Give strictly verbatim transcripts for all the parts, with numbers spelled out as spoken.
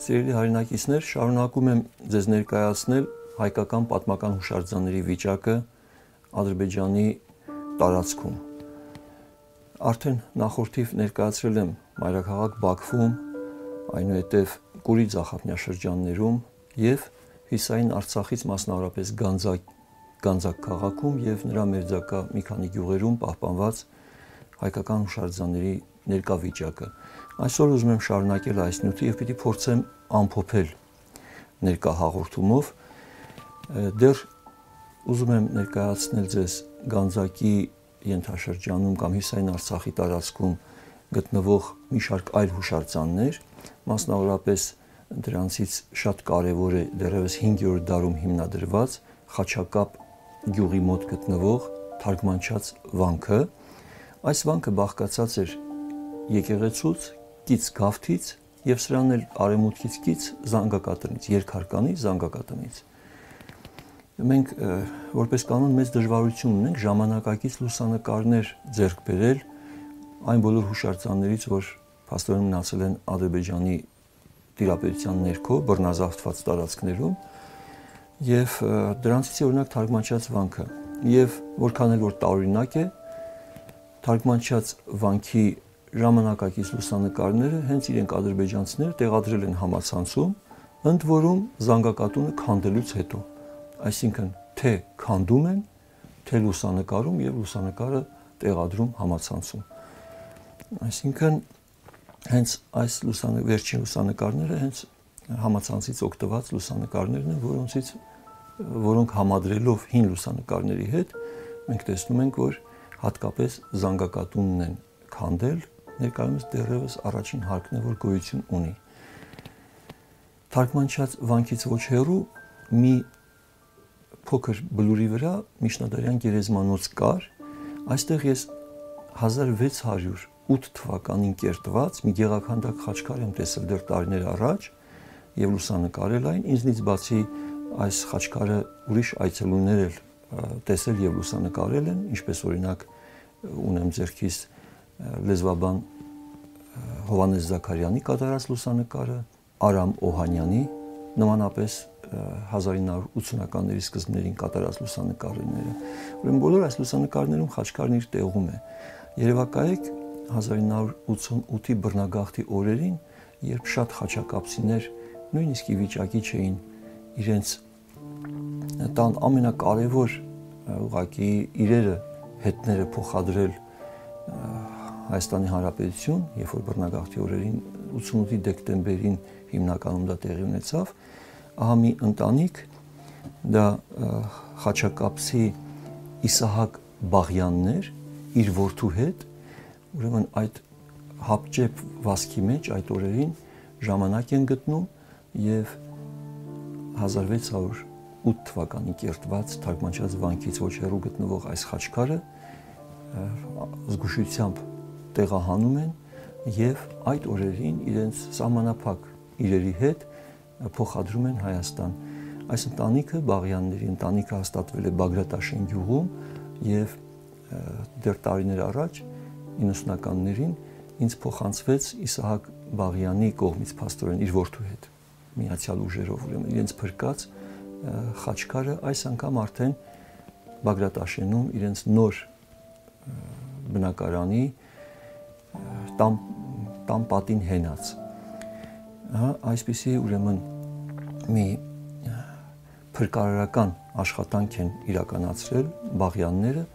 Սիրելի հայրենակիցներ, շարունակում եմ ձեզ ներկայացնել հայկական պատմական հուշարձանների վիճակը Ադրբեջանի տարածքում։ Արդեն նախորդիվ ներկայացրել եմ մայրաքաղաք Բաքվում, այնուհետև Կուրի ձախատնյաշրջաններում և Հյուսային Արցախից մասնավորապես Գանձակ, Գանձակ քաղաքում և նրա մերձակա մի քանի գյուղերում պահպանված հայկական հուշարձանների ներկա վիճակը։ Այսօր ուզում եմ շարունակել այս նյութը և պիտի փորձեմ ամփոփել ներկա հաղորդումով։ Դեռ ուզում եմ ներկայացնել ձեզ Գանձակի ենթաշրջանում կամ Հյուսային Արցախի տարածքում գտնվող մի շարք այլ հուշարձաններ, մասնավորապես դրանցից շատ կարևոր է դեռևս հինգերորդ դարում հիմնադրված Խաչակապ գյուղի մոտ գտնվող թարգմանչած վանքը։ Այս վանքը բաղկացած էր եկեղեցուց, կից գավթից և սրան էլ արևմուտքից կից զանգակատնից, երկհարկանի զանգակատնից։ Մենք որպես կանոն մեծ դժվարություն ունենք ժամանակակից լուսանկարներ ձեռք բերել այն բոլոր հուշարձաններից, որ փաստորեն մնացել են Ադրբեջանի տիրապետության ներքո բռնազավթված տարածքներում, և դրանցից է օրինակ թարգմանչած վանքը։ Եվ որքան էլ որ տարօրինակ է, թարգմանչած վանքի ժամանակակից լուսանկարները հենց իրենք ադրբեջանցիները տեղադրել են համացանցում, ընդ որում զանգակատունը քանդելուց հետո, այսինքն թե քանդում են, թե լուսանկարում և լուսանկարը տեղադրում համացանցում։ Այսինքն հենց այս լուսանկ, վերջին լուսանկարները հենց համացանցից օգտված լուսանկարներն են, որոնցից որոնք համադրելով հին լուսանկարների հետ մենք տեսնում ենք, որ հատկապես զանգակատունն են քանդել, ներկայումս դեռևս առաջին հարկն է, որ գոյություն ունի։ Թարգմանչած վանքից ոչ հեռու մի փոքր բլուրի վրա միջնադարյան գերեզմանոց կար։ Այստեղ ես հազար վեց հարյուր ութ թվականին կերտված մի գեղաքանդակ խաչքար եմ տեսել դեռ տարիներ առաջ և լուսանկարել այն։ Ինձնից բացի այս խաչքարը ուրիշ այցելուներ էլ տեսել և լուսանկարել են, ինչպես օրինակ ունեմ ձեռքիս լեզվաբան Հովհաննես Զաքարյանի կատարած լուսանկարը, Արամ Օհանյանի նմանապես հազար ինը հարյուր ութսունականների սկզբներին կատարած լուսանկարները։ Ուրեմն բոլոր այս լուսանկարներում խաչքարն իր տեղում է։ Երևակայեք հազար ինը հարյուր ութսունութի բռնագաղթի օրերին, երբ շատ խաչակապցիներ նույնիսկ ի վիճակի չէին իրենց տան ամենակարևոր ուղղակի իրերը, հետները փոխադրել Հայաստանի Հանրապետություն, երբ որ բռնագաղթի օրերին ութսունութի դեկտեմբերին հիմնականում դա տեղի ունեցավ, ահա մի ընտանիք, դա խաչակապցի Իսահակ Բաղյանն էր իր որդու հետ, ուրեմն այդ հապճեպ վազքի մեջ այդ օրերին ժամանակ են գտնում և հազար վեց հարյուր ութ թվականին կերտված թարգմանչած վանքից ոչ հեռու գտնվող այս խաչքարը զգուշությամբ տեղահանում են և այդ օրերին իրենց սահմանափակ իրերի հետ փոխադրում են Հայաստան։ Այս ընտանիքը, Բաղյանների ընտանիքը հաստատվել է Բագրատաշեն գյուղում և դեռ տարիներ առաջ իննսունականներին ինձ փոխանցվեց Իսահակ Բաղյանի կողմից փաստորեն իր որդու հետ միացյալ ուժերով, ուրեմն իրենց փրկած խաչքարը այս անգամ արդեն Բագրատաշենում իրենց նոր բնակարանի տան, տան պատին հենած։ Հա, այսպիսի ուրեմն մի փրկարարական աշխատանք են իրականացրել Բաղյանները։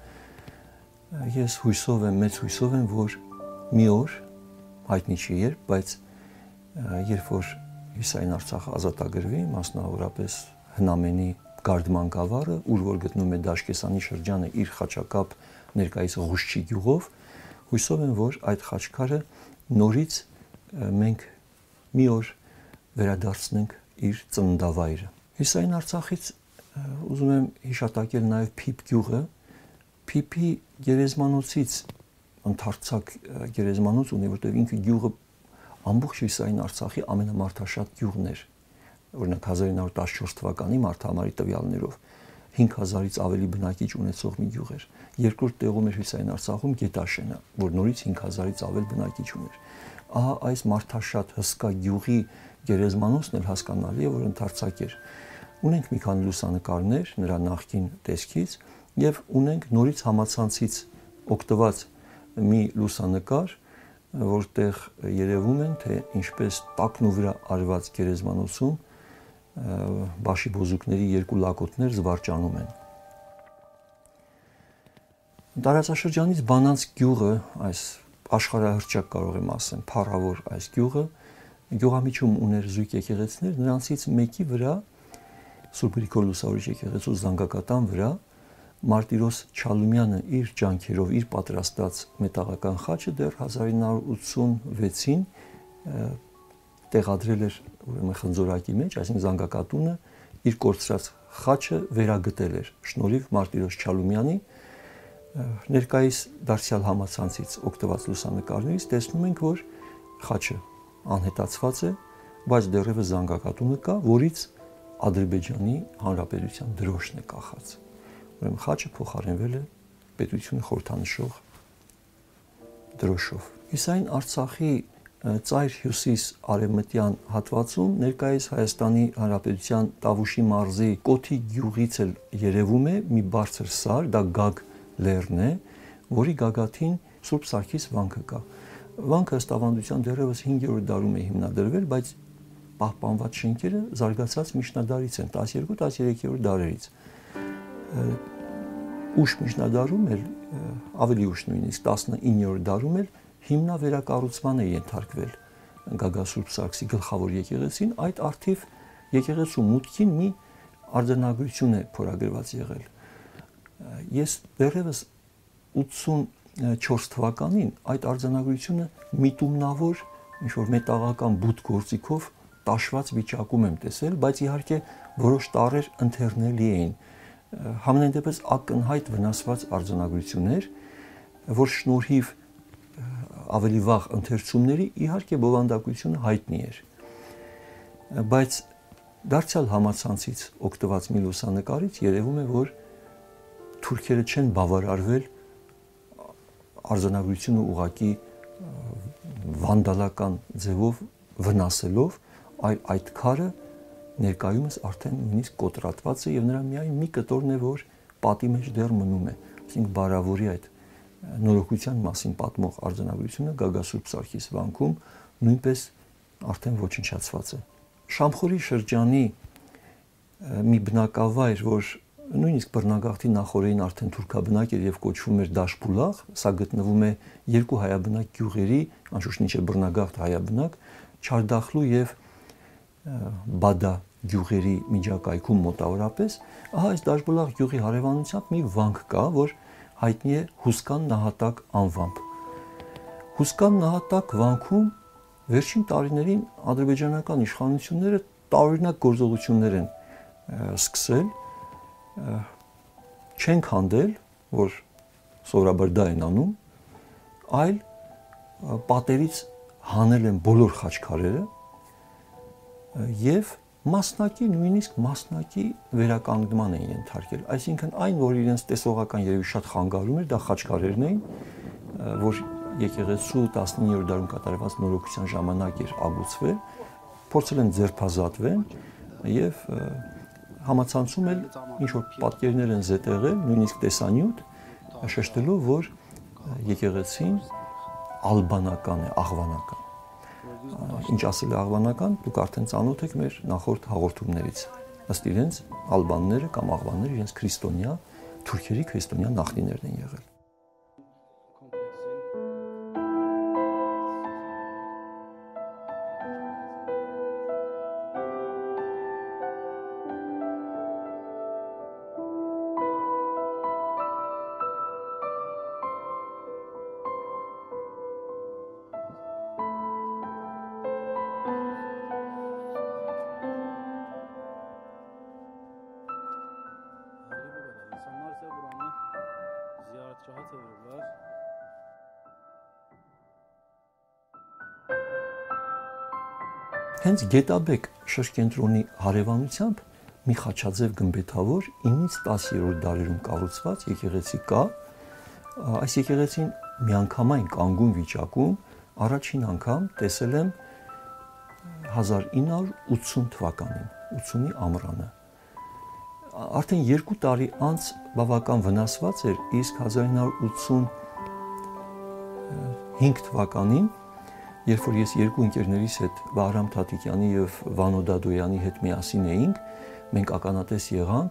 Ես հույսով եմ, մեծ հույսով եմ, որ մի օր, հայտնի չի երբ, բայց երբ որ Հյուսային Արցախը ազատագրվի, մասնավորապես Հնամենի Գարդման գավառը, ուր որ գտնում է Դաշկեսանի շրջանը իր խաչակապ ներկայիս Ղուշչի գյուղով, հույսով եմ, որ այդ խաչքարը նորից մենք մի օր վերադարձնենք իր ծննդավայրը։ Հյուսային Արցախից ուզում եմ հիշատակել նաև Փիփ գյուղը։ Փիփի գերեզմանոցից ընդարձակ գերեզմանոց ունի, որտեղ ինքը գյուղը ամբողջ Հյուսային Արցախի ամենամարդաշատ գյուղն էր։ Օրինակ հազար ինը հարյուր տասնչորս թվականի մարդահամարի տվյալներով հինգ հազարից ավելի բնակիչ ունեցող մի գյուղ էր։ Երկրորդ տեղում էր Հյուսային Արցախում Գետաշենը, որ նորից հինգ հազարից ավել բնակիչ ուներ։ ահա այս մարդաշատ հսկա գյուղի գերեզմանոցն էլ հասկանալի է, որ ընդարձակ էր։ Ունենք մի քանի լուսանկարներ նրա նախկին տեսքից եւ ունենք նորից համացանցից օգտված մի լուսանկար, որտեղ երևում են, թե ինչպես տակնու վրա արված գերեզմանոցում բաշի բոզուկների երկու լակոտներ զվարճանում են։ Տարածաշրջանից Բանանց գյուղը, այս աշխարհահռչակ կարող եմ ասեմ, փառավոր այս գյուղը գյուղամիջում ուներ զույգ եկեղեցիներ, նրանցից մեկի վրա Սուրբ Գրիգոր Լուսավորիչ եկեղեցու զանգակատան վրա Մարտիրոս Չալումյանը իր ջանքերով իր պատրաստած մետաղական խաչը դեռ հազար ինը հարյուր ութսունվեցին տեղադրել էր ուրեմն խնձորակի մեջ, այսինքն զանգակատունը իր կորցրած խաչը վերագտել էր շնորհիվ Մարտիրոս Չալումյանի։ Ներկայիս դարձյալ համացանցից օգտված լուսանկարներից տեսնում ենք, որ խաչը անհետացված է, բայց դեռևս զանգակատունը կա, որից Ադրբեջանի Հանրապետության դրոշն է կախած։ Ուրեմն խաչը փոխարինվել է պետությունը խորհրդանշող դրոշով։ Իսկ այն Արցախի ծայր հյուսիս արևմտյան հատվածում ներկայիս Հայաստանի Հանրապետության Տավուշի մարզի Կոթի գյուղից էլ երևում է մի բարձր սար, դա Գագ լեռն է, որի գագաթին Սուրբ Սարգիս վանքը կա։ Վանքը ըստ ավանդության դեռևս հինգերորդ դարում է հիմնադրվել, բայց պահպանված շենքերը զարգացած միջնադարից են, տասներկու տասներեքերորդ դարերից։ Ուշ միջնադարում էլ, ավելի ուշ նույնիսկ տասնիններորդ դարում էլ հիմնավերակառուցման է ենթարկվել Գագա Սուրբ Սարգսի գլխավոր եկեղեցին, այդ առթիվ եկեղեցու մուտքին մի արձանագրություն է փորագրված եղել։ Ես դեռևս ութսունչորս թվականին այդ արձանագրությունը միտումնավոր ինչ-որ մետաղական բութ գործիքով տաշված վիճակում եմ տեսել, բայց իհարկե որոշ տարրեր ընթերնելի էին։ Համենայն դեպս ակնհայտ վնասված արձանագրություններ, որ շնորհիվ ավելի վաղ ընթերցումների իհարկե բովանդակությունը հայտնի էր։ Բայց դարձյալ համացանցից օգտված մի լուսանկարից երևում է, որ թուրքերը չեն բավարարվել արձանագրությունը ուղղակի վանդալական ձևով վնասելով, այլ այդ քարը ներկայումս արդեն նույնիսկ կոտրատված է եւ նրա միայն մի կտորն է, որ պատի մեջ դեռ մնում է։ Այսինքն բարավորի այդ նորոգության մասին պատմող արձանագրությունը Գագա Սուրբ Սարգիս վանքում նույնպես արդեն ոչնչացված է։ Շամխորի շրջանի մի բնակավայր, որ նույնիսկ բռնագաղթի նախօրեին արդեն թուրքաբնակ էր եւ կոչվում էր Դաշբուլաղ, սա գտնվում է երկու հայաբնակ գյուղերի, անշուշտ ինչ է բռնագաղթ հայաբնակ, Չարդախլու եւ Բադա գյուղերի միջակայքում մոտավորապես, ահա այս Դաշբուլաղ գյուղի հարևանությամբ մի վանք կա, որ հայտնի է Հուսկան նահատակ անվամբ։ Հուսկան նահատակ վանքում վերջին տարիներին ադրբեջանական իշխանությունները տարօրինակ գործողություններ են սկսել, չեն քանդել, որ սովորաբար դա են անում, այլ պատերից հանել են բոլոր խաչքարերը եւ մասնակի, նույնիսկ մասնակի վերականգնման են ենթարկել։ Այսինքն այն, որ իրենց տեսողական երևի շատ խանգարում էր, դա խաչքարերն էին, որ եկեղեցու տասնիններորդ դարում կատարված նորոգության ժամանակ էր ագուցվել, փորձել են ձերբազատվել եւ համացանցում էլ ինչ որ պատկերներ են զետեղել, նույնիսկ տեսանյութ, շեշտելով, որ եկեղեցին ալբանական է, աղվանական։ Ինչ ասել է աղվանական, դուք արդեն ծանոթ եք մեր նախորդ հաղորդումներից։ Ըստ իրենց ալբանները կամ աղվանները իրենց քրիստոնյա, թուրքերի քրիստոնյա նախնիներն են եղել։ Հենց Գետաբեկ շրջենտրոնի հարևանությամբ մի խաչաձև գմբեթավոր ինից տասերորդ դարերում կառուցված եկեղեցի կա։ Այս եկեղեցին միանգամայն կանգուն վիճակում, առաջին անգամ տեսել եմ հազար ինը հարյուր ութսուն թվականին, ութսունի ամռանը։ Արդեն երկու տարի անց բավական վնասված էր, իսկ հազար ինը հարյուր ութսունհինգ թվականին, երբ որ ես երկու ընկերներիս հետ Վահրամ Թաթիկյանի եւ Վանո Դադոյանի հետ միասին էինք, մենք ականատես եղանք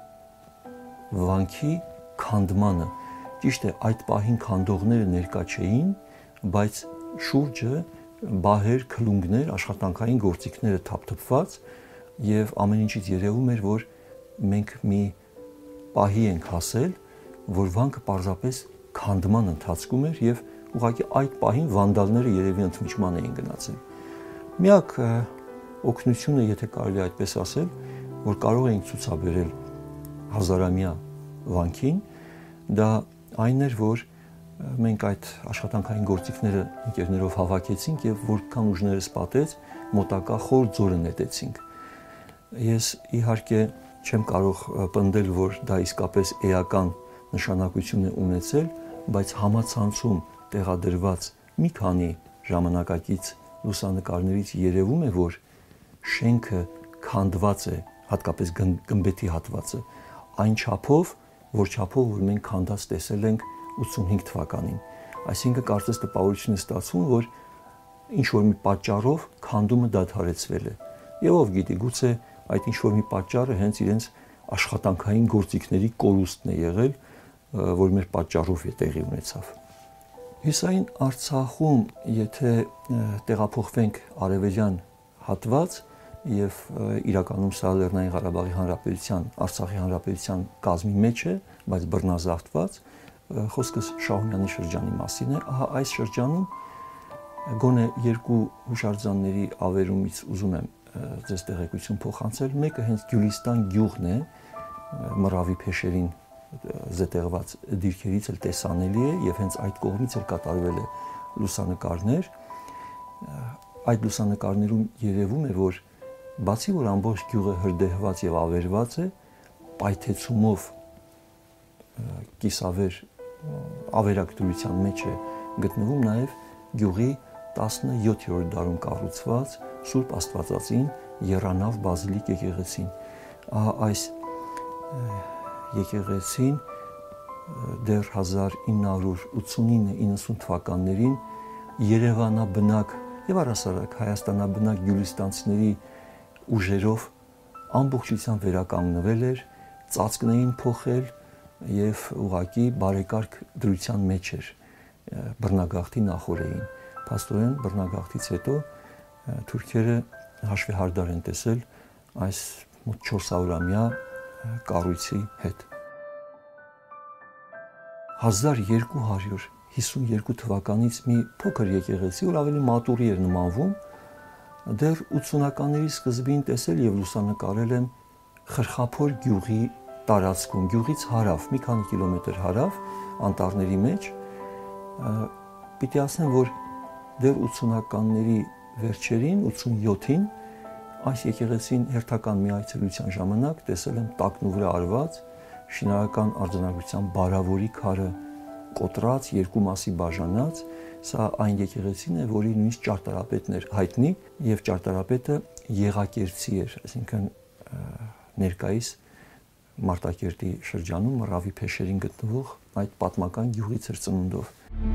վանքի քանդմանը։ Ճիշտ է, այդ պահին քանդողները ներկա չէին, բայց շուրջը բահեր, քլունգներ, աշխատանքային գործիքները թափթփված եւ ամեն ինչից երևում էր, որ մենք մի պահի ենք հասել, որ վանքը պարզապես քանդման ընթացքում էր եւ ուղղակի այդ պահին վանդալները երևի ընդմիջման էին գնացել։ Միակ օգնությունը, եթե կարելի այդպես ասել, որ կարող էինք ցուցաբերել հազարամյա վանքին, դա այն էր, որ մենք այդ աշխատանքային գործիքները ընկերներով հավաքեցինք եւ որքան ուժներս պատեց, մոտակա խոր ձորը նետեցինք։ Ես իհարկե չեմ կարող պնդել, որ դա իսկապես էական նշանակություն է ունեցել, բայց համացանցում տեղադրված մի քանի ժամանակակից լուսանկարներից երևում է, որ շենքը քանդված է, հատկապես գմբեթի հատվածը, այն չափով, որ չափով, որ մենք քանդած տեսել ենք ութսունհինգ թվականին։ Այսինքն կարծես տպավորություն է ստացվում, որ ինչ որ մի պատճառով քանդումը դադարեցվել է։ Եվ ով գիտի, գուցե այդ ինչ որ մի պատճառը հենց իրենց աշխատանքային գործիքների կորուստն է եղել, որ մեր պատճառով է տեղի ունեցավ։ Հյուսային Արցախում, եթե տեղափոխվենք արևելյան հատված եւ իրականում սա Լեռնային Ղարաբաղի Հանրապետության, Արցախի Հանրապետության կազմի մեջ է, բայց բռնազավթված, խոսքս Շահումյանի շրջանի մասին է, ահա այս շրջանում գոնե երկու հուշարձանների ավերումից ուզում եմ ձեզ տեղեկություն փոխանցել, մեկը հենց Գյուլիստան գյուղն է, Մռավի փեշերին զետեղված դիրքերից էլ տեսանելի է եւ հենց այդ կողմից էլ կատարվել է լուսանկարներ։ Այդ լուսանկարներում երևում է, որ բացի որ ամբողջ գյուղը հրդեհված եւ ավերված է, պայթեցումով կիսավեր ավերակ դրության մեջ է գտնվում նաեւ գյուղի տասնյոթերորդ դարում կառուցված Սուրբ Աստվածածին եռանավ բազիլիկ եկեղեցին։ Ահա այս եկեղեցին դեռ հազար ինը հարյուր ութսունինը իննսուն թվականներին Երևանաբնակ եւ առասարակ հայաստանաբնակ գյուլիստանցիների ուժերով ամբողջությամբ վերականգնվել էր, ծածկներին փոխել եւ ուղակի բարեկարգ դրության մեջ էր բռնագաղթի նախորդին։ Փաստորեն բռնագաղթից հետո թուրքերը հաշվեհարդար են տեսել այս մոտ չորս հարյուրամյա կառույցի հետ։ հազար երկու հարյուր հիսունյոթ թվականից մի փոքր եկեղեցի, որ ավելի մատուռի էր նմանվում, դեռ ութսունականների սկզբին տեսել եւ լուսանկարել եմ Խրխափոր գյուղի տարածքում, գյուղից հարավ, մի քանի կիլոմետր հարավ, անտառների մեջ, պիտի ասեմ, որ դեռ ութսունականների վերջերին, ութսունյոթին, այս եկեղեցին հերթական մի այցելության ժամանակ տեսել եմ տակնու վրա արված շինարարական արձանագրության բարավորի քարը կոտրած, երկու մասի բաժանած, սա այն եկեղեցին է, որի նույնիսկ ճարտարապետն էր հայտնի եւ ճարտարապետը Եղակերտցի էր, այսինքն ներկայիս Մարտակերտի շրջանում Մռավի փեշերին գտնվող այդ պատմական գյուղից էր ծնունդով։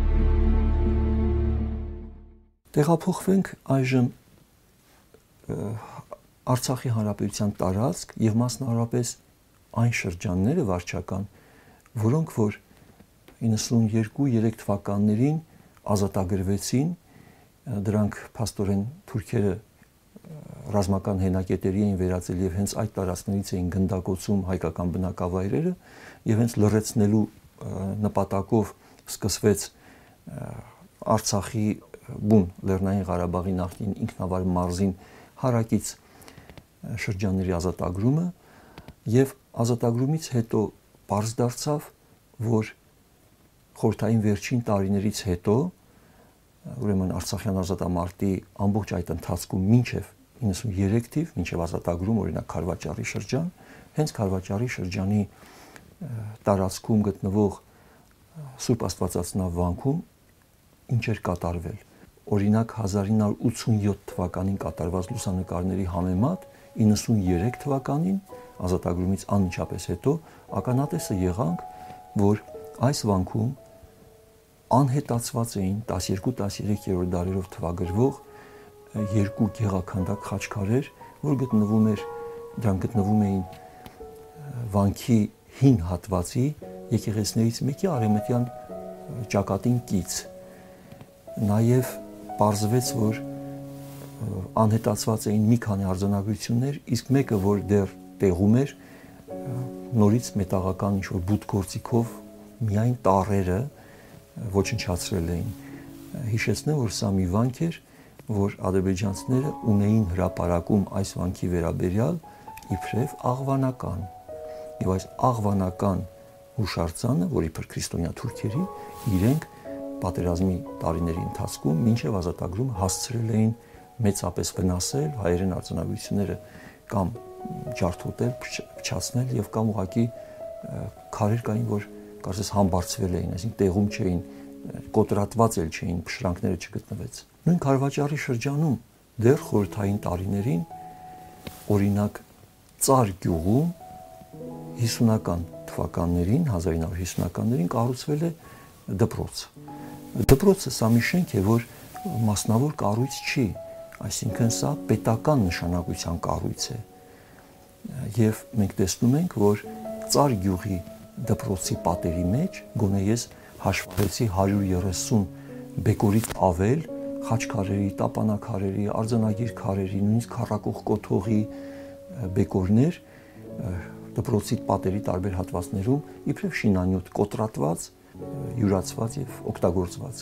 Տեղափոխվենք այժմ Արցախի Հանրապետության տարածք եւ մասնավորապես այն շրջանները վարչական, որոնք որ իննսունյոթ երեք թվականներին ազատագրվեցին, դրանք փաստորեն թուրքերը ռազմական հենակետերի էին վերածել եւ հենց այդ տարածքներից էին գնդակոծում հայկական բնակավայրերը եւ հենց լրացնելու նպատակով սկսվեց Արցախի բուն Լեռնային Ղարաբաղի նախկին ինքնավար մարզին հարակից շրջանների ազատագրումը եւ ազատագրումից հետո պարզ դարձավ, որ խորհրդային վերջին տարիներից հետո, ուրեմն Արցախյան ազատամարտի ամբողջ այդ ընթացքում մինչև իննսունյոթ թիվ, մինչև ազատագրում, օրինակ Քարվաճարի շրջան, հենց Քարվաճարի շրջանի տարածքում գտնվող Սուրբ Աստվածածնավ վանքում ինչ էր կատարվել։ օրինակ հազար ինը հարյուր ութսունյոթ թվականին կատարված լուսանկարների համեմատ իննսուներեք թվականին ազատագրումից անմիջապես հետո ականատեսը եղանք, որ այս վանքում անհետացված էին տասներկու տասներեքերորդ դարերով թվագրվող երկու գեղաքանդակ խաչքարեր, որ գտնվում էր, դրանք գտնվում էին վանքի հին հատվածի եկեղեցիներից մեկի արևմտյան ճակատին կից։ Նաև պարզվեց, որ անհետացված էին մի քանի արձանագրություններ, իսկ մեկը, որ դեռ տեղում էր, նորից մետաղական ինչ-որ բութ գործիքով միայն տառերը ոչնչացրել էին։ Հիշեցնեմ, որ սա մի վանք էր, որ ադրբեջանցիները ունեին հրապարակում այս վանքի վերաբերյալ իբրև աղվանական։ Եվ այս աղվանական հուշարձանը, որ իբր քրիստոնյա թուրքերի, իրենք պատերազմի տարիների ընթացքում մինչև ազատագրումը հասցրել էին մեծապես վնասել հայերեն արձանագրությունները կամ ջարդոտել, փչացնել եւ կամ ուղղակի քարեր կային, որ կարծես համբարձվել էին, այսինքն տեղում չէին, կոտրատված էլ չէին, փշրանքները չգտնվեց։ Նույն Քարվաճառի շրջանում դեռ խորհրդային տարիներին օրինակ Ծար գյուղում հիսունական թվականներին, հազար ինը հարյուր հիսունականներին կառուցվել է դպրոց։ Դպրոցը սա մի շենք է, որ մասնավոր կառույց չի, այսինքն սա պետական նշանակության կառույց է։ Եվ մենք տեսնում ենք, որ Ծար գյուղի դպրոցի պատերի մեջ գոնե ես հաշվարկեցի հարյուր երեսուն բեկորից ավել խաչքարերի, տապանակարերի, արձանագիր քարերի, նույնիսկ քառակող կոթողի բեկորներ դպրոցի պատերի տարբեր հատվածներում իբրև շինանյութ կոտրատված, յուրացված եւ օգտագործված։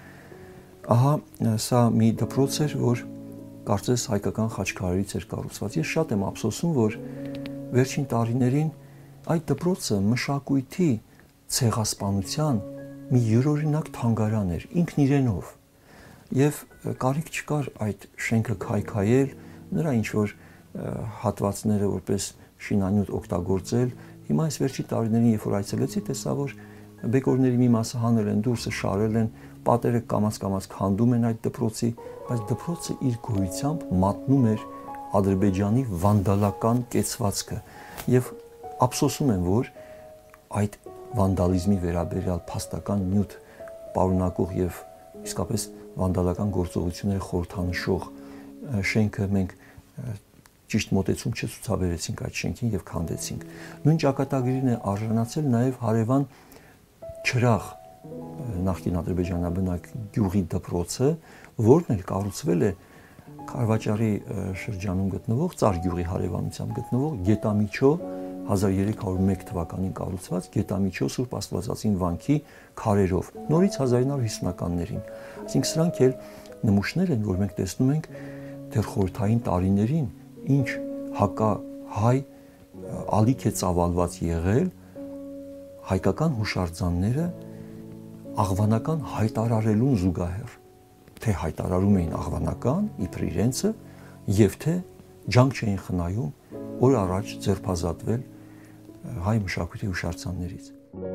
Ահա սա մի դպրոց էր, որ կարծես հայկական խաչքարերից էր կառուցված։ Ես շատ եմ ափսոսում, որ վերջին տարիներին այդ դպրոցը մշակույթի ցեղասպանության մի յուրօրինակ թանգարան էր ինքն իրենով։ Եվ կարիք չկար այդ շենքը քայքայել, նրա ինչ որ հատվածները որպես շինանյութ օգտագործել։ Հիմա այս վերջի տարիներին, երբ որ այցելեցի, տեսա, որ բեկորների մի մասը հանել են, դուրսը շարել են, պատերը կամաց-կամաց քանդում են այդ դպրոցի, բայց դպրոցը իր գոյությամբ մատնում էր Ադրբեջանի վանդալական կեցվածքը։ Եվ ափսոսում եմ, որ այդ վանդալիզմի վերաբերյալ փաստական նյութ պարունակող եւ իսկապես վանդալական գործողությունները խորհրդանշող շենքը մենք ճիշտ մոտեցում չցուցաբերեցինք այդ շենքին եւ քանդեցինք։ Նույն ճակատագրին է արժանացել նաեւ հարևան Չրաղ նախկին ադրբեջանաբնակ գյուղի դպրոցը, որն էլ կառուցվել է Քարվաճառի շրջանում գտնվող Ծար գյուղի հարևանությամբ գտնվող Գետամիջո հազար երեք հարյուր մեկ թվականին կառուցված Գետամիջո Սուրբ Աստվածածին վանքի քարերով, նորից հազար ինը հարյուր հիսունականներին։ Այսինքն սրանք էլ նմուշներ են, որ մենք տեսնում ենք դեռ խորհրդային տարիներին, ինչ հակահայ ալիք է ծավալված եղել հայկական հուշարձանները աղվանական հայտարարելուն զուգահեռ, թե հայտարարում էին աղվանական իբր իրենցը եւ թե ջանք չէին խնայում օր առաջ ձերբազատվել հայ մշակույթի հուշարձաններից։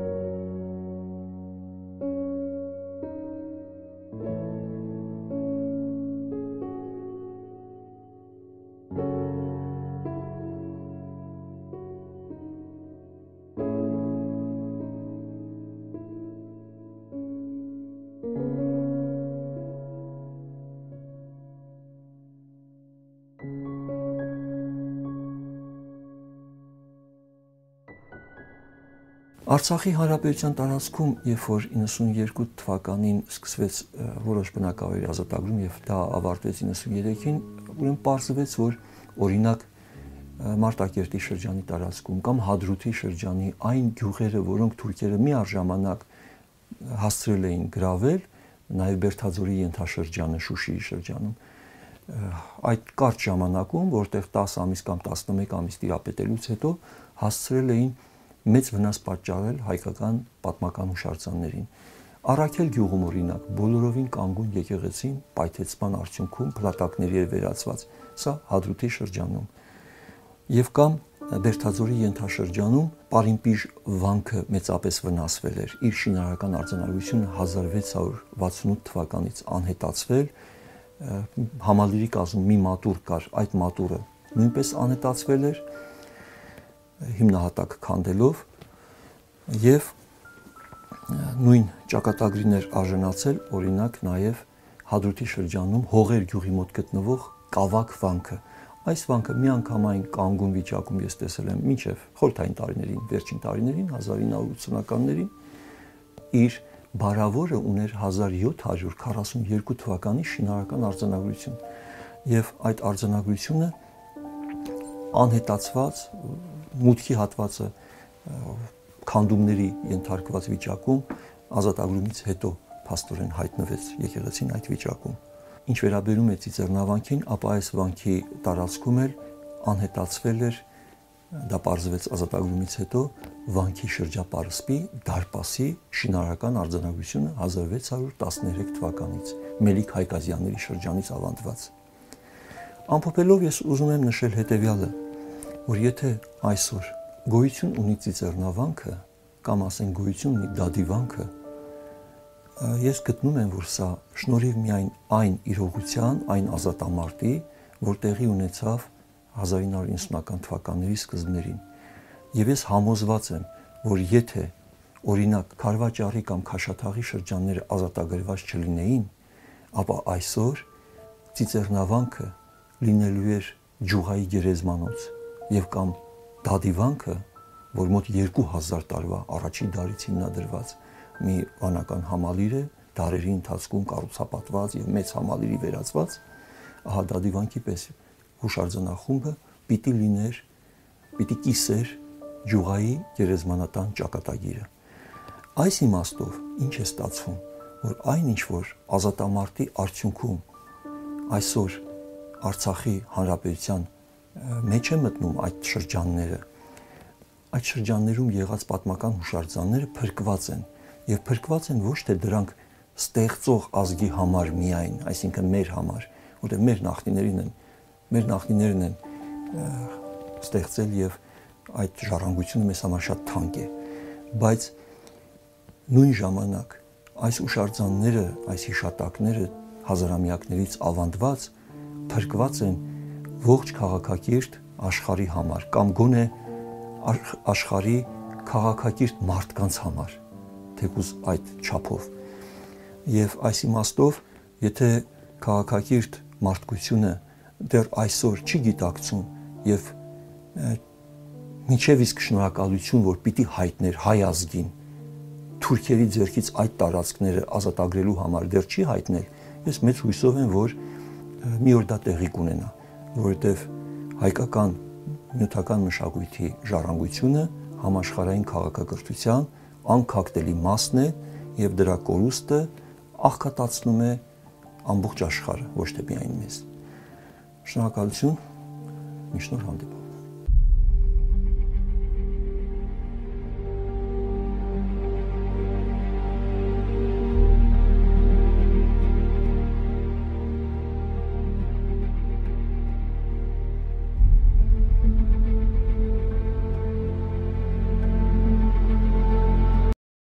Արցախի հանրապետության տարածքում, երբ որ իննսունյերկու թվականին սկսվեց որոշ բնակավայրերի ազատագրում եւ դա ավարտվեց իննսուներեքին, ուրեմն պարզվեց, որ օրինակ Մարտակերտի շրջանի տարածքում կամ Հադրութի շրջանի այն գյուղերը, որոնք թուրքերը միառժամանակ հասցրել էին գրավել, նաեւ Բերթաձորի ենթաշրջանը Շուշիի շրջանում, այդ կարճ ժամանակում, որտեղ տասը ամիս կամ տասնմեկ ամիս տիրապետելուց հետո հասցրել էին մեծ վնաս պատճառել հայկական պատմական հուշարձաններին։ Առաքել գյուղում օրինակ բոլորովին կանգուն եկեղեցին պայթեցման արդյունքում փլատակների էր վերածված, սա Հադրութի շրջանում։ Եվ կամ Բերդաձորի ենթաշրջանում Պարիմպիժ վանքը մեծապես վնասվել էր, իր շինարարական արձանագրությունը հազար վեց հարյուր վաթսունութ թվականից անհետացվել, համալիրի կազմում մի մատուռ կար, այդ մատուռը նույնպես անհետացվել էր, հիմնահատակ քանդելով, եւ նույն ճակատագրին էր արժանացել օրինակ նաև Հադրութի շրջանում Հողեր գյուղի մոտ գտնվող Կավակ վանքը։ Այս վանքը միանգամայն կանգուն վիճակում ես տեսել եմ մինչև խորհրդային տարիներին, վերջին տարիներին, հազար ինը հարյուր ութսունականներին, իր բարավորը ուներ հազար յոթ հարյուր քառասունյոթ թվականի շինարարական արձանագրություն, եւ այդ արձանագրությունը անհետացված, մուտքի հատվածը քանդումների ենթարկված վիճակում ազատագրումից հետո փաստորեն հայտնվեց եկեղեցին այդ վիճակում։ Ինչ վերաբերում է Ծիծեռնավանքին, ապա այս վանքի տարածքում էլ անհետացվել էր, դա պարզվեց ազատագրումից հետո, վանքի շրջապարսպի դարպասի շինարարական արձանագրությունը հազար վեց հարյուր տասներեք թվականից, Մելիք Հայկազյանների շրջանից ավանդված։ Ամփոփելով ես ուզում եմ նշել հետևյալը, որ եթե այսօր գոյություն ունի Ծիծեռնավանքը, կամ ասենք գոյություն ունի Դադիվանքը, ես գտնում եմ, որ սա շնորհիվ միայն այն իրողության, այն ազատամարտի, որ տեղի ունեցավ հազար ինը հարյուր իննսունական թվականների սկզբներին, եւ ես համոզված եմ, որ եթե օրինակ Քարվաճառի կամ Քաշաթաղի շրջանները ազատագրված չլինեին, ապա այսօր Ծիծեռնավանքը լինելու էր Ջուղայի գերեզմանոց եւ կամ Դադիվանքը, որ մոտ երկու հազար տարվա առաջին դարից հիմնադրված մի վանական համալիր է, դարերի ընթացքում կառուցապատված եւ մեծ համալիրի վերածված, ահա Դադիվանքի պես հուշարձանախումբը պիտի լիներ, պիտի կիսեր Ջուղայի գերեզմանատան ճակատագիրը։ Այս իմաստով ինչ է ստացվում, որ այն ինչ որ ազատամարտի արդյունքում այսօր Արցախի հանրապետության մեջ է մտնում այդ շրջանները, այդ շրջաններում եղած պատմական հուշարձանները փրկված են եւ փրկված են ոչ թե դրանք ստեղծող ազգի համար միայն, այսինքն մեր համար, որտեղ մեր նախնիներին են, մեր նախնիներն են ստեղծել եւ այդ ժառանգությունը մեզ համար շատ թանկ է, բայց նույն ժամանակ այս հուշարձանները, այս հիշատակները հազարամյակներից ավանդված փրկված են ողջ քաղաքակիրթ աշխարհի համար կամ գոնե աշխարհի քաղաքակիրթ մարդկանց համար, թեկուզ այդ չափով։ Եվ այս իմաստով, եթե քաղաքակիրթ մարդկությունը դեռ այսօր չի գիտակցում եւ միջև իսկ շնորհակալություն, որ պիտի հայտներ հայ ազգին թուրքերի ձեռքից այդ տարածքները ազատագրելու համար դեռ չի հայտնել, ես մեծ հույսով եմ, որ մի օր դա տեղի կունենա, որովհետեւ հայկական նյութական մշակույթի ժառանգությունը համաշխարհային քաղաքակրթության անքակտելի մասն է եւ դրա կորուստը աղքատացնում է ամբողջ աշխարհը, ոչ թե միայն մեզ։ Շնորհակալություն, միշտ նոր հանդիպում։